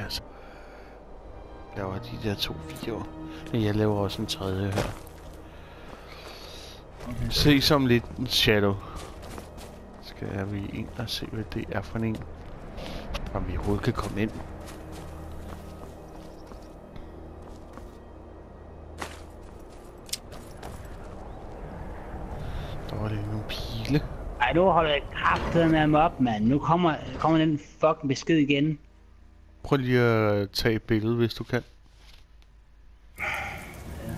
altså. Jeg laver de der 2 videoer. Men jeg laver også en tredje her. Okay. Se som lidt en shadow. Skal vi ind og se, hvad det er for en. Om vi overhovedet kan komme ind. Der var lige nogle pile. Ej, nu holder jeg kraftet med mig op, mand. Nu kommer den fucking besked igen. Prøv lige at tage et billede, hvis du kan. Ja.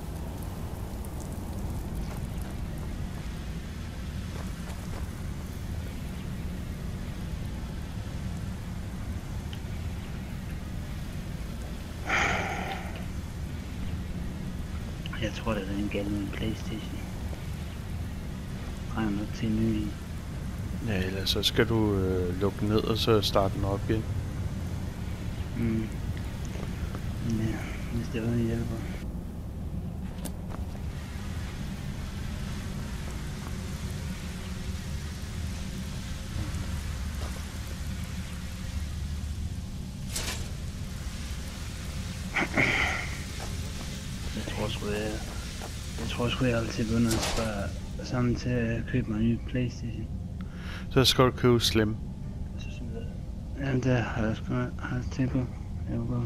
Jeg tror, det er den gældende PlayStation. Jeg nok til en ny. Ja, ellers så skal du lukke ned og så starte den op igen. Ja, hvis det var en hjælper. Jeg tror sgu, jeg altid begynde at spørge sammen til at købe mig en ny PlayStation. Så skal du købe Slim. Ja, det har jeg sgu tænkt på. Jeg vil gå.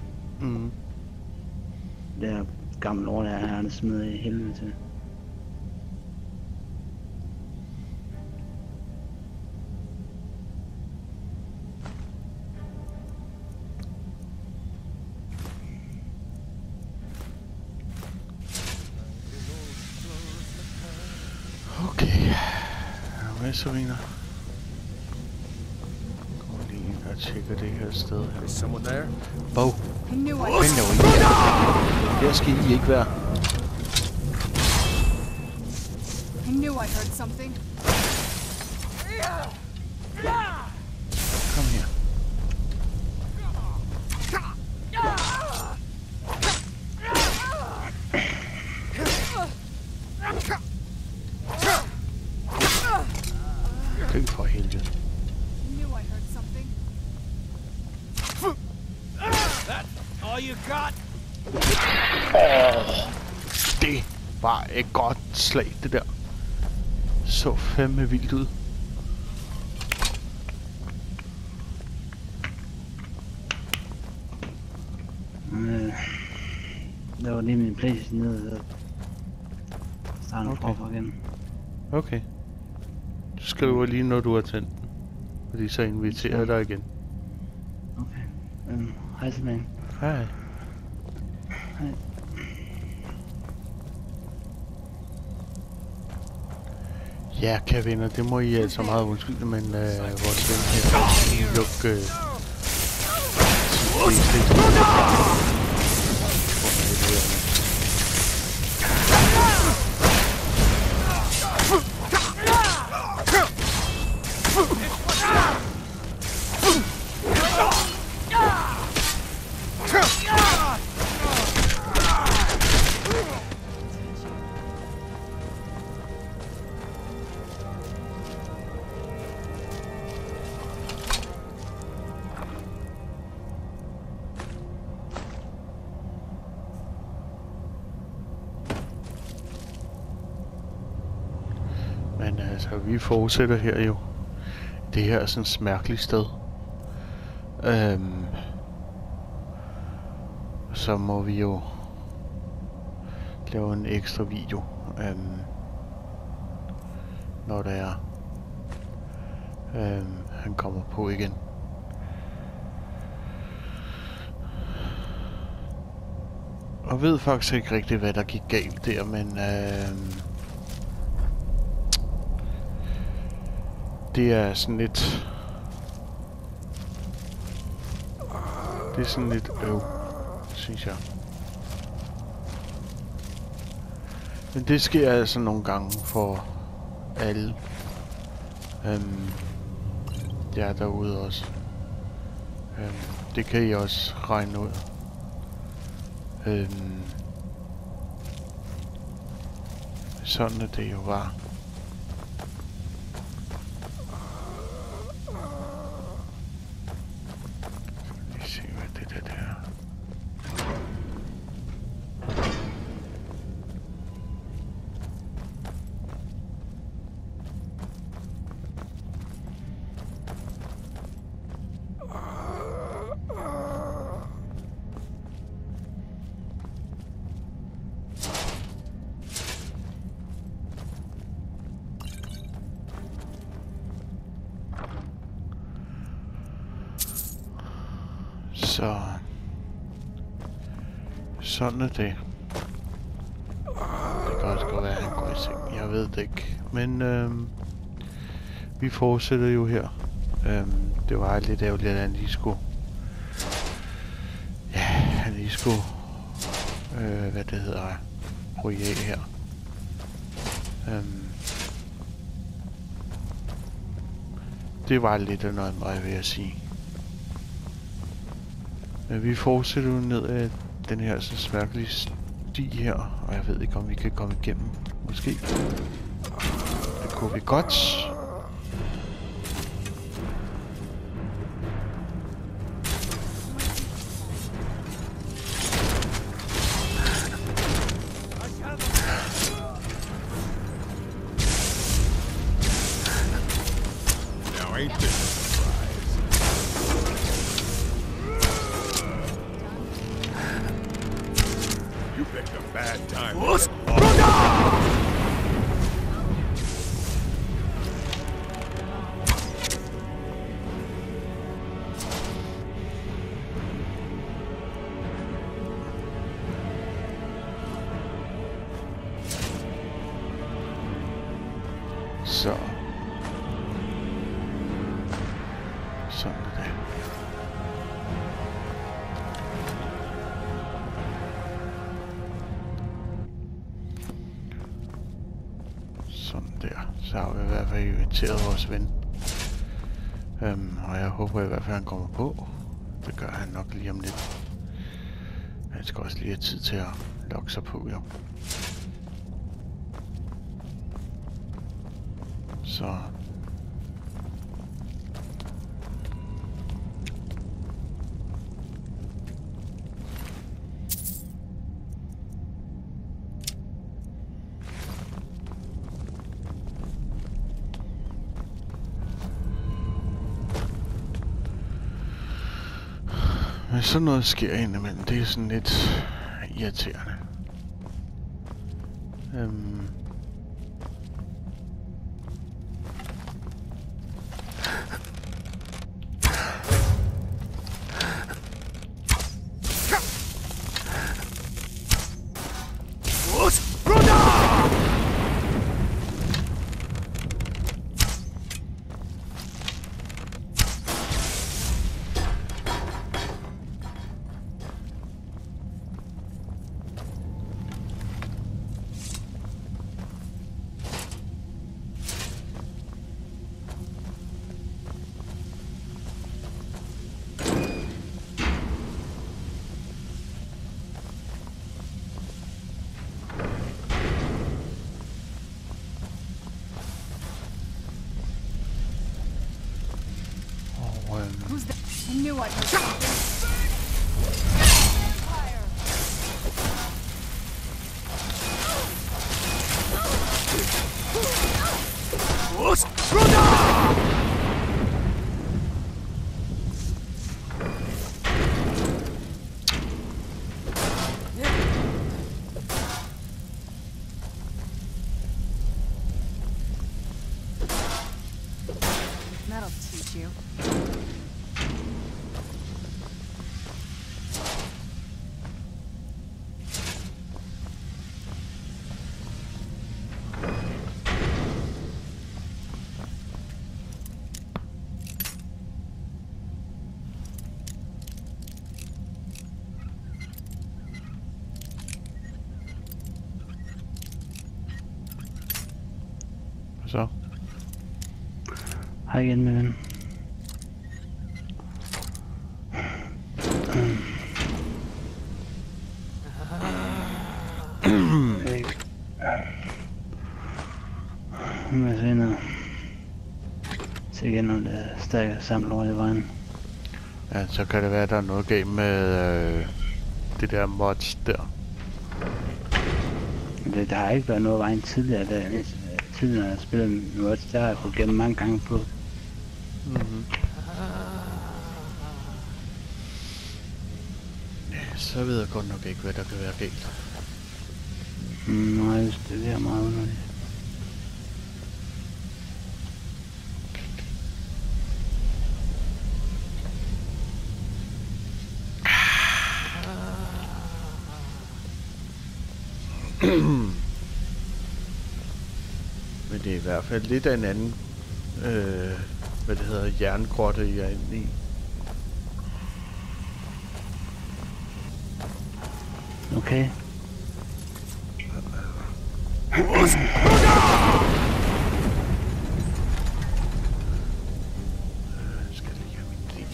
Det er gammel ord, der er smidt i helvede til. Okay. Hvad så, Viner? Kommer lige ind og tjekker det her sted her. Is someone there? Bog. Her skal I ikke være. I knew I heard something. Kom her. Køb for helvede. I knew I heard something. That's all you got? Det var et godt slag, det der. Så fandme vildt ud. Der var lige min PlayStation nede og starter Okay. forfra igen. Okay. Du skriver lige, når du har tændt den. Fordi så inviterer jeg dig igen. Okay. Hej Sebastian. Hej. Hej. Ja, kære venner, det må I altså meget undskylde, men vores ven her lukke Men altså, vi fortsætter her jo. Det her er sådan et mærkeligt sted. Så må vi jo lave en ekstra video, når det er han kommer på igen. Og ved faktisk ikke rigtigt, hvad der gik galt der, men det er sådan lidt... Det er sådan lidt synes jeg. Men det sker altså nogle gange for alle. Jeg er derude også. Det kan I også regne ud. Sådan er det jo bare. Se, Så sådan er det. Det kan også godt være, at han går i seng. Jeg ved det ikke. Men vi fortsætter jo her. Det var lidt ærgerligt, at han lige skulle... Ja, han lige skulle... hvad det hedder... ryge af her. Det var lidt af noget meget, vil jeg sige. Men vi fortsætter jo ned ad den her så mærkelige sti her. Og jeg ved ikke, om vi kan komme igennem. Måske. Det kunne vi godt. Så. Sådan er det. Sådan der. Så har vi i hvert fald inviteret vores ven. Og jeg håber i hvert fald, at han kommer på. Det gør han nok lige om lidt. Han skal også lige have tid til at logge sig på, jo. Så. Men sådan noget sker indimellem. Det er sådan lidt irriterende. Who's that? I knew I'd heard something. That'll teach you. Så. Hej igen, min ven. Nu må jeg se noget. Se igen, om det er stærkt samlet over i vejen. Ja, så kan det være, at der er noget galt med det der mods der. Der har ikke været noget vejen tidligere. Tidligere, når jeg spillet mods, der har jeg fået gennem mange gange på. Ja, så ved jeg godt nok ikke, hvad der kan være galt. Nej, det er meget underligt. Men det er i hvert fald lidt af en anden, hvad det hedder, jerngrotte, jeg er inde i. Okay. Skal lige have min bil.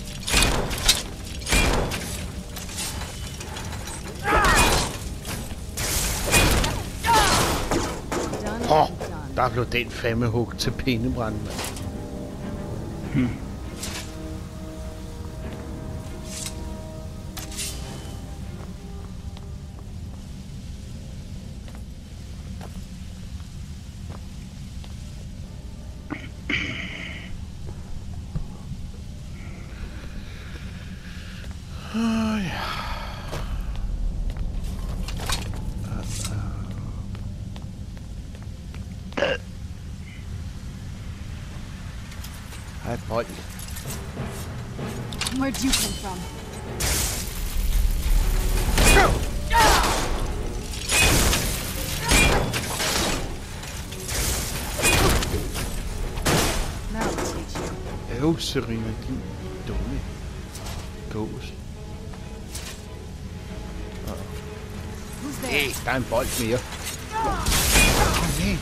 Done. Åh, Done. der blev den fandme hug til pindebrand, mand. Hej, bold. Where'd you come from? That'll teach you. Øv, Serena, din dumme gås. Who's there? Hey, der er en bold mere. Kom med.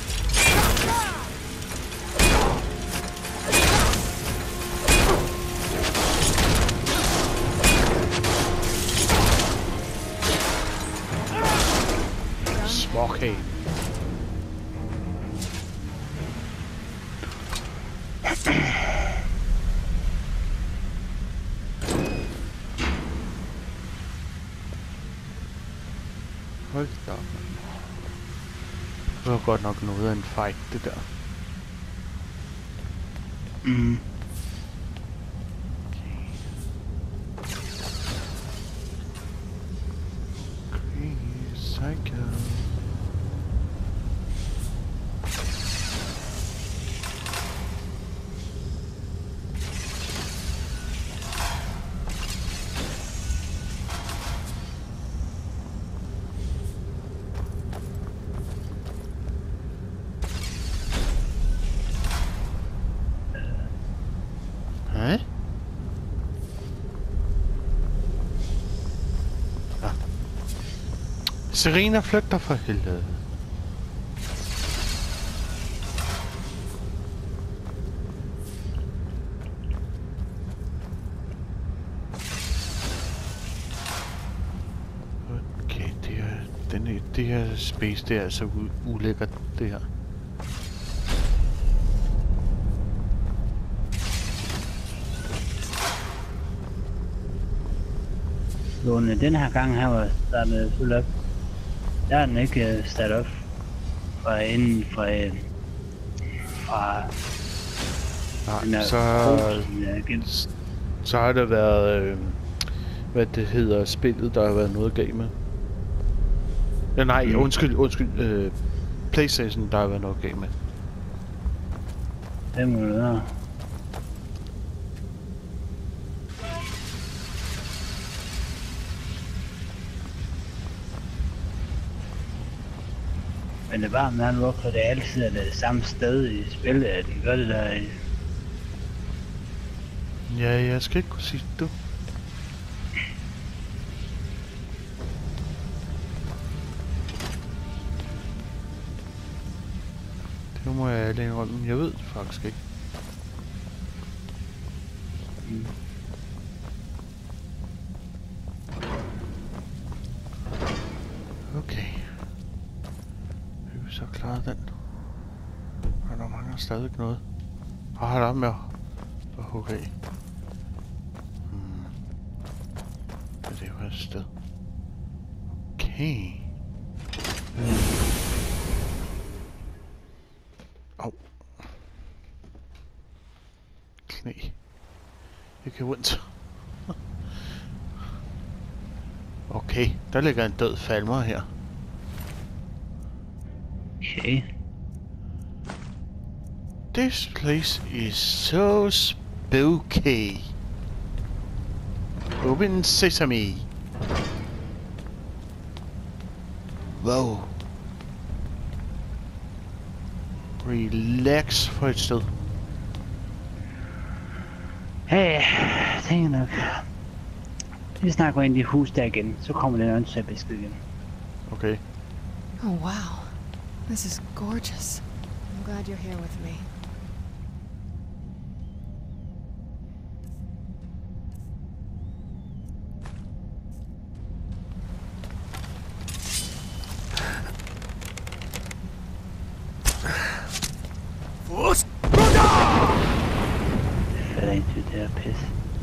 Småkage. Hold da op. Det var godt nok noget af en fight, det der. Mm. Okay, psycho. Hä? Ah. Serena flygter for helvede. Okay, det her space, det er altså ulækkert, det her. Låne, den her gang her var startet fuld op. Der er den ikke startet op fra inden fra den Nej, der så har der været, hvad det hedder, spillet, der har været noget galt med. Ja, nej, undskyld, PlayStation, der har været noget galt med. Det må det være. Men det er bare med, hvorfor det altid er det samme sted i spillet, at de gør det der i. Ja, jeg skal ikke kunne sige det, du. Det må jeg ærlig indrømme. Jeg ved det faktisk ikke. Okay. Vi så klaret den. Og der mangler stadig noget. Og har der med at hugge af. Det er jo et sted. Okay. Au. Knæ. Det kan ondt. Okay, der ligger en død falmer her. Okay. This place is so spooky. Open sesame. Wow. relax på et sted. Ja, jeg tænker nok. Vi snakker ind i hus der igen, så kommer den åndssvagt besked igen. Okay. Oh, wow. This is gorgeous. I'm glad you're here with me. Jeg fatter ikke det der pis.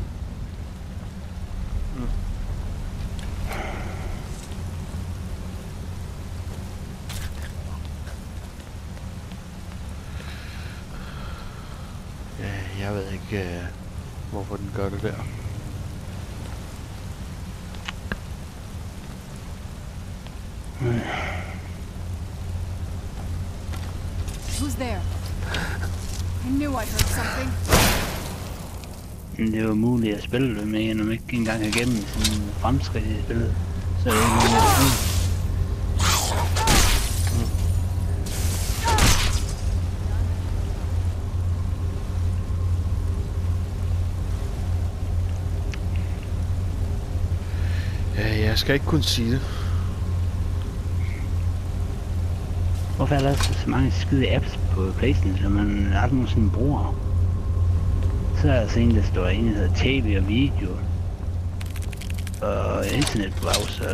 Ja, jeg ved ikke, hvorfor den gør det der. Who's there? I knew I heard something. Men det var muligt at spille det med, når man ikke engang kan gennem sådan en fremskridt i spillet. Så er det ikke noget, jeg kan. Ja, jeg skal ikke kunne sige det. Hvorfor er der så mange skide apps på PlayStation, som man aldrig nogensinde bruger? Så er der altså en, der står en, der hedder TV og video. Og internetbrowser,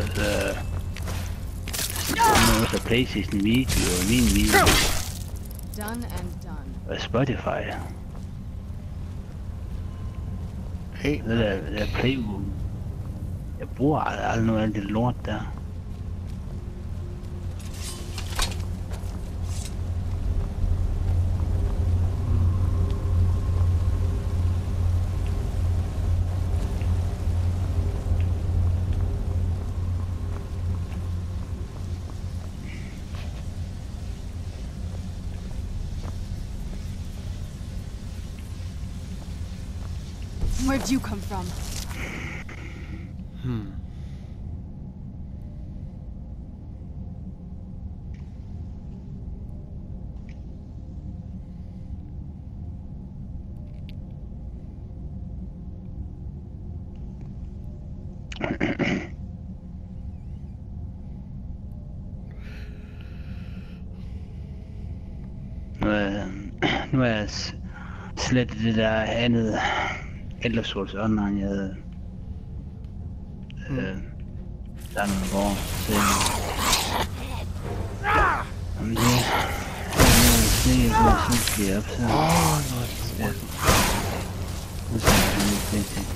så PlayStation video og min video. Done and done. Og Spotify. Hey, Det der Playbook. Jeg bruger aldrig noget af det lort der. Where'd you come from? Nu er jeg slet det der andet Elder Scrolls Online, jeg havde der er nogle år siden. Om det er noget at se, op, så... noget. Nu skal jeg lige se ting.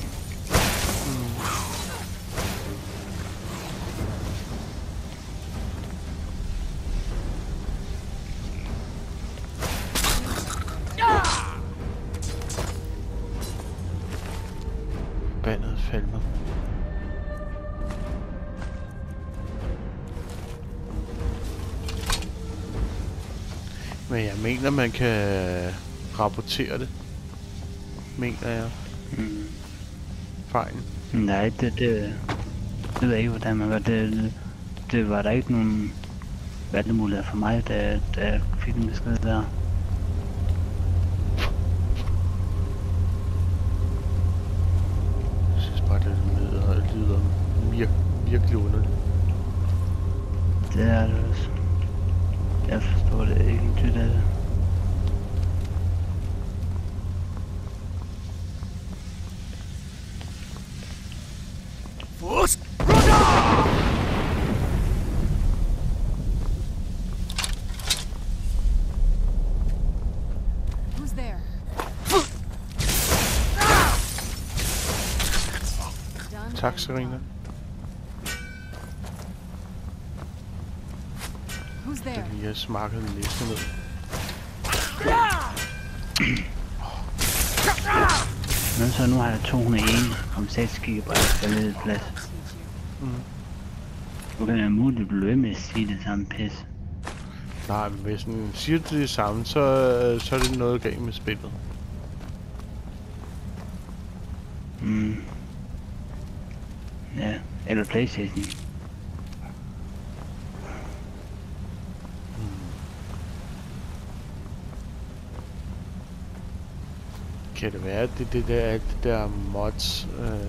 Vandet falmer. Men jeg mener, man kan rapportere det. Mener jeg. Fejlen. Nej, det ved jeg ikke, hvordan man gør. Det var der ikke nogen valgmuligheder for mig, da jeg fik en besked der. Jeg synes bare, det lyder virkelig underligt. Det er det også. Jeg forstår det ikke tydeligt af det. Who's there? Done Tak, and Serena. done. Who's there? Jeg har smakket den næste ned. Men så nu har jeg 201,6 GB forledet plads. Nu kan jeg muligt blive ved med at sige det samme pis. Nej, men hvis den siger det samme, så er det noget galt med spillet. Ja, eller PlayStation. Kan det være, at det der, alt det der mods,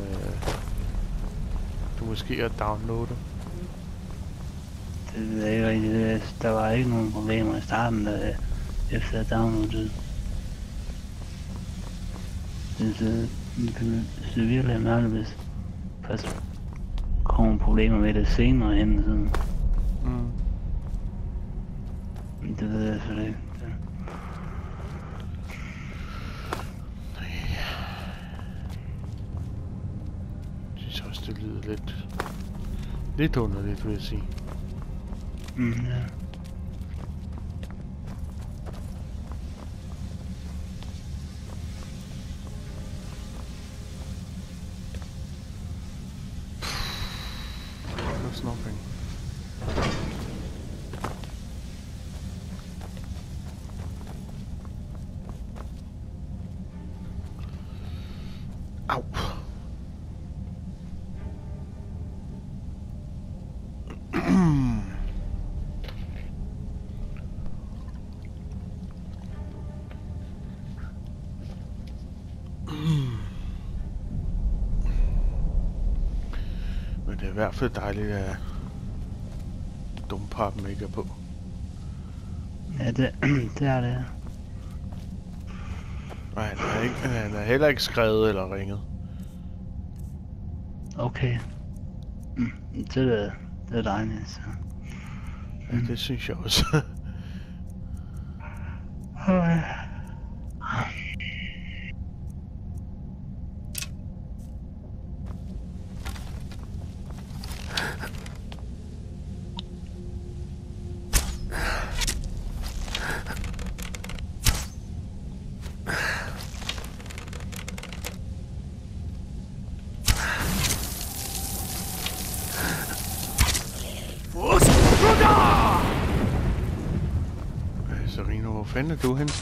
du måske har downloadet? Det ved jeg ikke rigtigt. Der var ikke nogen problemer i starten, efter jeg downloadede. Det er virkelig mærkeligt, hvis først kommer problemer med det senere hen. Sådan. Det ved jeg selvfølgelig ikke. Jeg synes også, det lyder lidt underligt, vil jeg sige. Ja. There's nothing. Au. Men det er i hvert fald dejligt, at dumpappen ikke er på. Ja, det er det. Nej, han er heller ikke skrevet eller ringet. Okay. Det er dejligt, så. Ja, det synes jeg også. Serino, hvor fanden er du hen?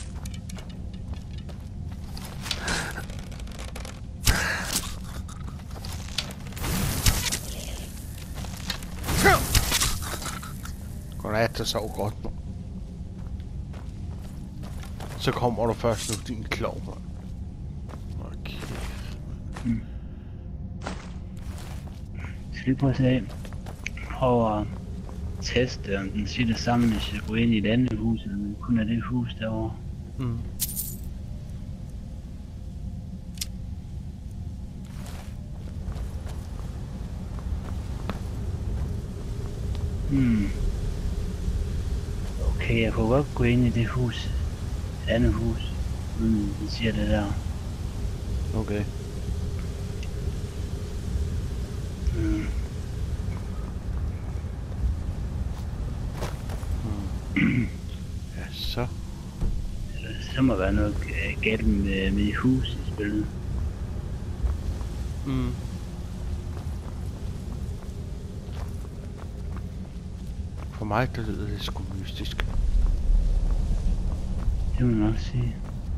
Godnat, det sov godt nu. Så kommer du først nu, din klov, mand. Okay. Skal vi prøve at se over teste, om den siger det samme, hvis jeg går ind i et andet hus, eller om det kun er det hus derovre. Okay, jeg kunne godt gå ind i det hus, et andet hus, uden den siger det der. Okay. Ja, så. Så må være noget galt med hus i spillet. For mig, der lyder det sgu mystisk. Det må man nok sige.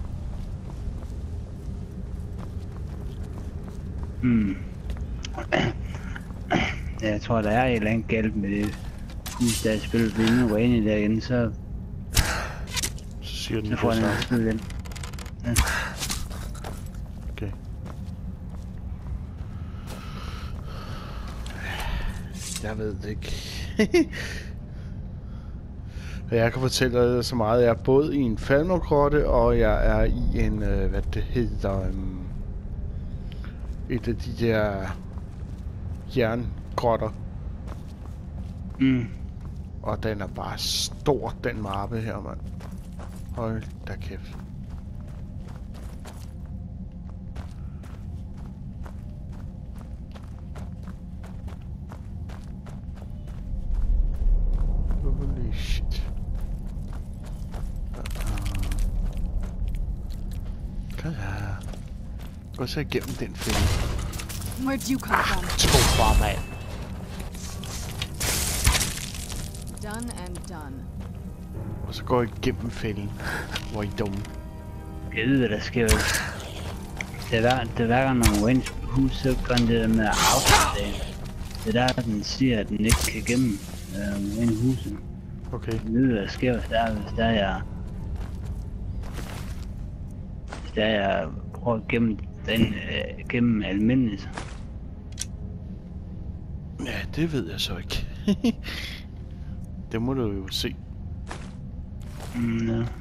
Jeg tror, der er et eller andet galt med det hus, der er spillet. Hvis nu går ind i der igen, så siger den, så får den en skid igen. Ja. Okay. Jeg ved det ikke. Jeg kan fortælle dig så meget. Jeg er både i en faldmorgrotte, og jeg er i en, hvad det hedder, et af de der jerngrotter. Og den er bare stor, den mappe her, mand. Hold da kæft. Holy shit. Kom her. Gå så igennem den film. Where'd you come from? To bare, mand. Done and done. Og så går jeg igennem fælden. Hvor I dumme. Jeg ved, hvad der sker. Det er hver gang, når man går ind i hus, så gør den det der med autosave. Det er der, den siger, at den ikke kan gemme ind i huset. Okay. Jeg ved, hvad der sker, hvis der er jeg prøve gennem den, gennem almindeligt. Ja, det ved jeg så ikke. Det må du jo se. Ja.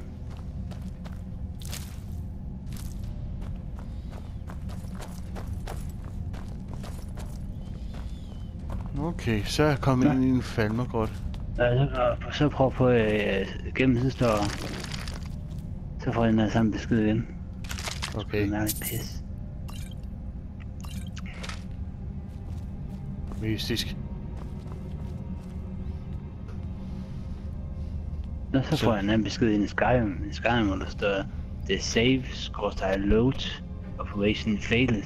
Okay, så er jeg kommet ind i en falmergrotte. Så prøv på gennem sidstår. Så får jeg den samme besked igen. Okay. Det er lidt pis. Mystisk. Nå, så får jeg en anden besked ind i Skyrim. I Skyrim, hvor der står, the save /load operation failed.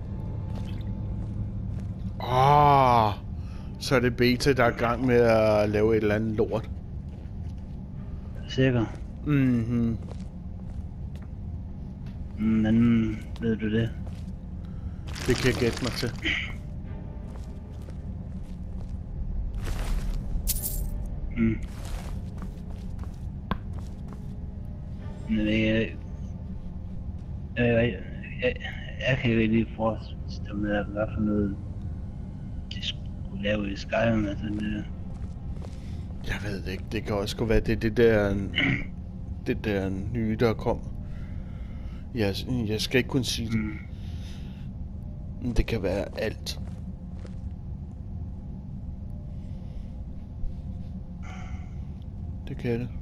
Så er det Beta, der er i gang med at lave et eller andet lort. Sikker? Mhm. Men ved du det? Det kan jeg gætte mig til. Mm. Jeg kan ikke lige forestille mig, hvad for noget de skulle lave i Skyrim, altså det. Jeg ved det ikke. Det kan også godt være, det der nye, der kom. Jeg skal ikke kunne sige det. Men det kan være alt. Det kan det.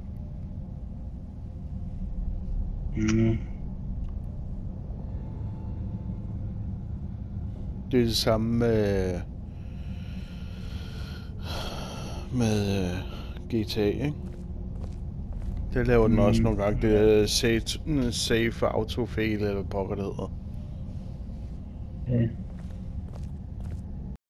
Det er det samme med GTA, ikke? Det laver den også nogle gange. Det er safe autofail eller pokker det hedder. Okay.